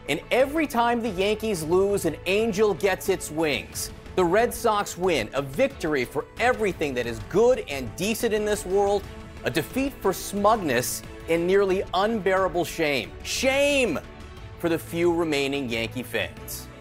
And every time the Yankees lose, an angel gets its wings. The Red Sox win, a victory for everything that is good and decent in this world, a defeat for smugness and nearly unbearable shame. Shame for the few remaining Yankee fans.